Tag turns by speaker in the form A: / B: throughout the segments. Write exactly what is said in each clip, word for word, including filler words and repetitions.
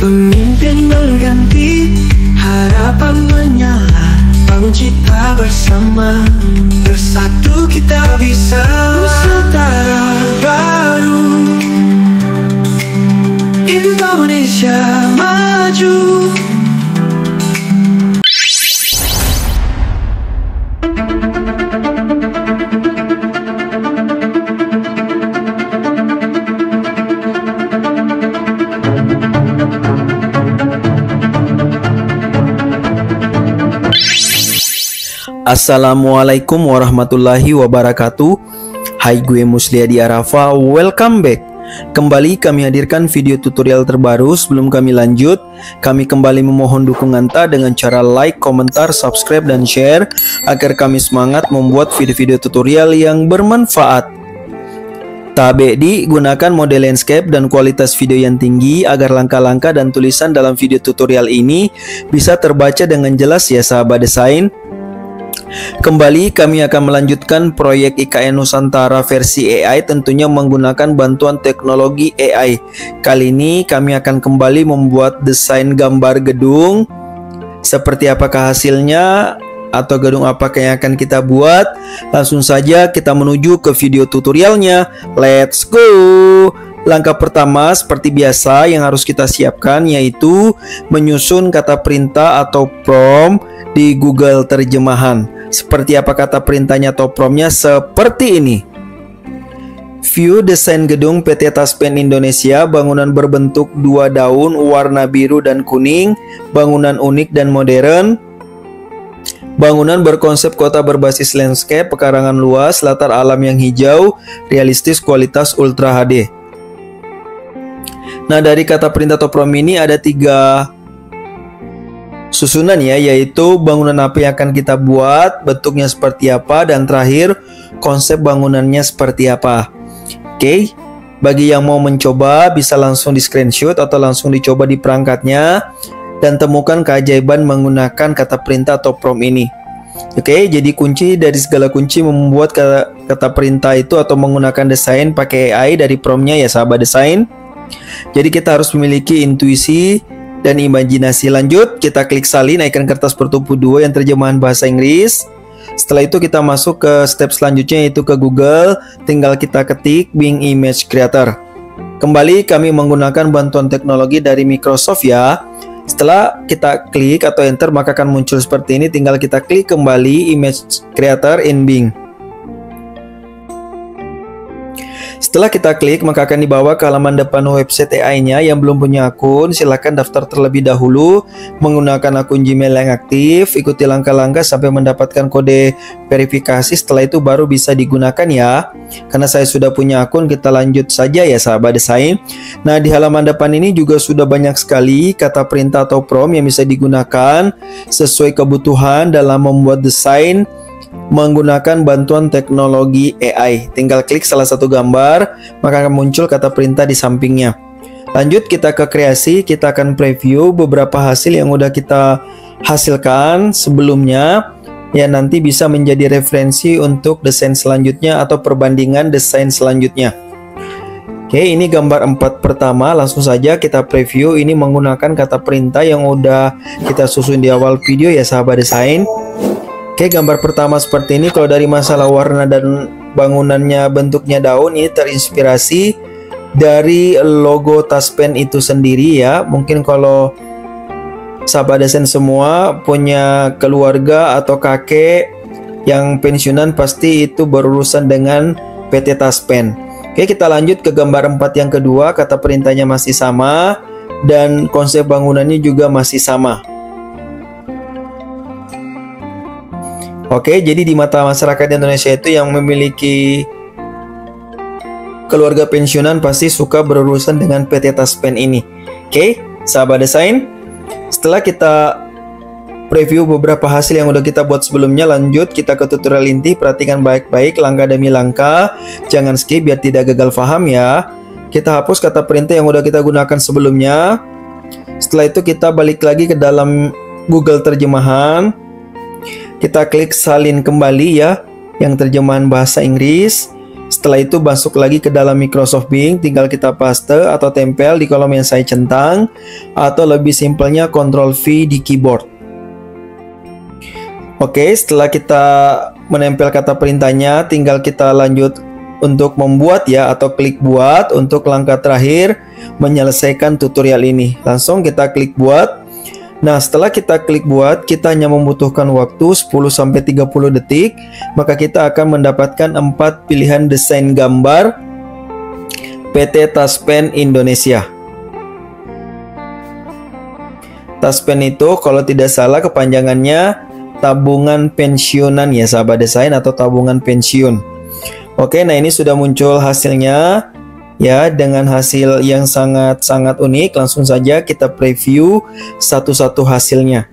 A: Pemimpin berganti, harapan menyala, bangun cita bersama. Bersatu kita bisa Nusantara baru, Indonesia maju.
B: Assalamualaikum warahmatullahi wabarakatuh. Hai, gue Musliadi Arafa. Welcome back. Kembali kami hadirkan video tutorial terbaru. Sebelum kami lanjut, kami kembali memohon dukungan ta dengan cara like, komentar, subscribe, dan share agar kami semangat membuat video-video tutorial yang bermanfaat. Tabedi, gunakan mode landscape dan kualitas video yang tinggi agar langkah-langkah dan tulisan dalam video tutorial ini bisa terbaca dengan jelas ya sahabat desain. Kembali kami akan melanjutkan proyek I K N Nusantara versi A I, tentunya menggunakan bantuan teknologi A I. Kali ini kami akan kembali membuat desain gambar gedung. Seperti apakah hasilnya atau gedung apakah yang akan kita buat? Langsung saja kita menuju ke video tutorialnya. Let's go! Langkah pertama seperti biasa yang harus kita siapkan yaitu menyusun kata perintah atau prompt di Google Terjemahan. Seperti apa kata perintahnya atau promptnya? Seperti ini. View desain gedung P T Taspen Indonesia, bangunan berbentuk dua daun warna biru dan kuning, bangunan unik dan modern. Bangunan berkonsep kota berbasis landscape, pekarangan luas, latar alam yang hijau, realistis, kualitas Ultra H D. Nah, dari kata perintah atau prompt ini ada tiga susunan ya, yaitu bangunan apa yang akan kita buat, bentuknya seperti apa, dan terakhir konsep bangunannya seperti apa. Oke, bagi yang mau mencoba bisa langsung di screenshot atau langsung dicoba di perangkatnya dan temukan keajaiban menggunakan kata perintah atau prompt ini. Oke, jadi kunci dari segala kunci membuat kata, kata perintah itu atau menggunakan desain pakai A I dari promptnya ya sahabat desain. Jadi kita harus memiliki intuisi dan imajinasi. Lanjut, kita klik salin icon kertas bertumpuk dua yang terjemahan bahasa Inggris. Setelah itu kita masuk ke step selanjutnya yaitu ke Google. Tinggal kita ketik Bing Image Creator. Kembali kami menggunakan bantuan teknologi dari Microsoft ya. Setelah kita klik atau enter maka akan muncul seperti ini. Tinggal kita klik kembali Image Creator in Bing. Setelah kita klik maka akan dibawa ke halaman depan website A I-nya. Yang belum punya akun silahkan daftar terlebih dahulu menggunakan akun Gmail yang aktif. Ikuti langkah-langkah sampai mendapatkan kode verifikasi. Setelah itu baru bisa digunakan ya. Karena saya sudah punya akun, kita lanjut saja ya sahabat desain. Nah, di halaman depan ini juga sudah banyak sekali kata perintah atau prompt yang bisa digunakan sesuai kebutuhan dalam membuat desain menggunakan bantuan teknologi A I. Tinggal klik salah satu gambar maka akan muncul kata perintah di sampingnya. Lanjut kita ke kreasi. Kita akan preview beberapa hasil yang udah kita hasilkan sebelumnya ya, nanti bisa menjadi referensi untuk desain selanjutnya atau perbandingan desain selanjutnya. Oke, ini gambar empat pertama. Langsung saja kita preview. Ini menggunakan kata perintah yang udah kita susun di awal video ya sahabat desain. Oke, gambar pertama seperti ini. Kalau dari masalah warna dan bangunannya bentuknya daun, ini terinspirasi dari logo Taspen itu sendiri ya. Mungkin kalau sahabat desain semua punya keluarga atau kakek yang pensiunan pasti itu berurusan dengan P T Taspen. Oke, kita lanjut ke gambar empat yang kedua. Kata perintahnya masih sama dan konsep bangunannya juga masih sama. Oke, jadi di mata masyarakat Indonesia itu yang memiliki keluarga pensiunan pasti suka berurusan dengan P T Taspen ini. Oke, sahabat desain, setelah kita preview beberapa hasil yang udah kita buat sebelumnya, lanjut kita ke tutorial inti. Perhatikan baik-baik langkah demi langkah, jangan skip biar tidak gagal paham ya. Kita hapus kata perintah yang udah kita gunakan sebelumnya. Setelah itu kita balik lagi ke dalam Google Terjemahan. Kita klik salin kembali ya yang terjemahan bahasa Inggris. Setelah itu masuk lagi ke dalam Microsoft Bing, tinggal kita paste atau tempel di kolom yang saya centang, atau lebih simpelnya Ctrl V di keyboard. Oke, setelah kita menempel kata perintahnya, tinggal kita lanjut untuk membuat ya, atau klik buat untuk langkah terakhir menyelesaikan tutorial ini. Langsung kita klik buat. Nah, setelah kita klik buat, kita hanya membutuhkan waktu sepuluh sampai tiga puluh detik, maka kita akan mendapatkan empat pilihan desain gambar P T Taspen Indonesia. Taspen itu kalau tidak salah kepanjangannya tabungan pensiunan ya sahabat desain, atau tabungan pensiun. Oke, nah ini sudah muncul hasilnya ya, dengan hasil yang sangat-sangat unik. Langsung saja kita preview satu-satu hasilnya.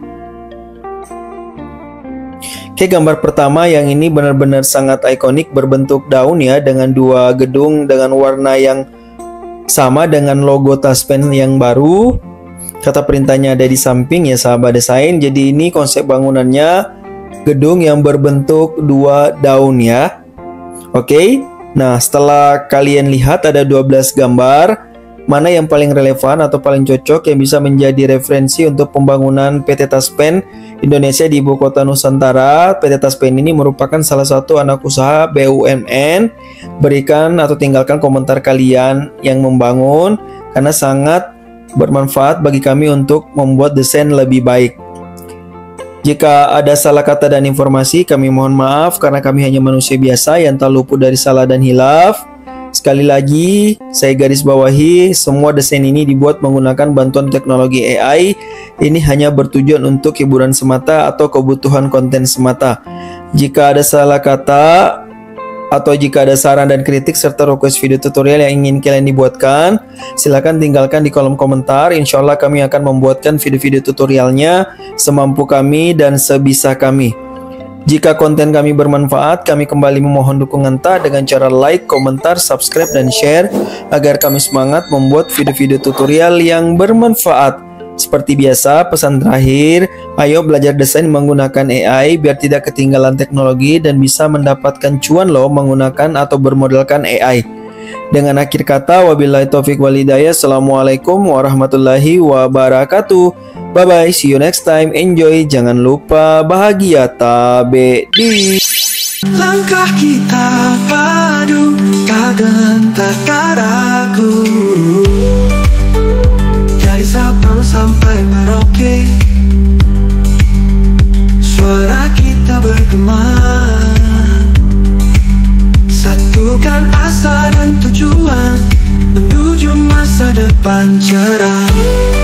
B: Oke, gambar pertama yang ini benar-benar sangat ikonik, berbentuk daun ya, dengan dua gedung dengan warna yang sama dengan logo Taspen yang baru. Kata perintahnya ada di samping ya sahabat desain. Jadi ini konsep bangunannya gedung yang berbentuk dua daun ya. Oke, nah setelah kalian lihat ada dua belas gambar, mana yang paling relevan atau paling cocok yang bisa menjadi referensi untuk pembangunan P T Taspen Indonesia di Ibu Kota Nusantara. P T Taspen ini merupakan salah satu anak usaha B U M N. Berikan atau tinggalkan komentar kalian yang membangun, karena sangat bermanfaat bagi kami untuk membuat desain lebih baik. Jika ada salah kata dan informasi, kami mohon maaf karena kami hanya manusia biasa yang tak luput dari salah dan hilaf. Sekali lagi, saya garis bawahi, semua desain ini dibuat menggunakan bantuan teknologi A I. Ini hanya bertujuan untuk hiburan semata atau kebutuhan konten semata. Jika ada salah kata atau jika ada saran dan kritik serta request video tutorial yang ingin kalian dibuatkan, silahkan tinggalkan di kolom komentar. Insya Allah kami akan membuatkan video-video tutorialnya semampu kami dan sebisa kami. Jika konten kami bermanfaat, kami kembali memohon dukungan tak dengan cara like, komentar, subscribe, dan share agar kami semangat membuat video-video tutorial yang bermanfaat. Seperti biasa, pesan terakhir, ayo belajar desain menggunakan A I biar tidak ketinggalan teknologi dan bisa mendapatkan cuan loh menggunakan atau bermodalkan A I. Dengan akhir kata, wabillahi taufik walhidayah. Assalamualaikum warahmatullahi wabarakatuh. Bye bye, see you next time. Enjoy, jangan lupa bahagia tabedi.
A: Langkah kita padu, tak gentar, tak ragu. Dari Sabang sampai Merauke, suara kita bergema. Satukan asa dan tujuan menuju masa depan cerah.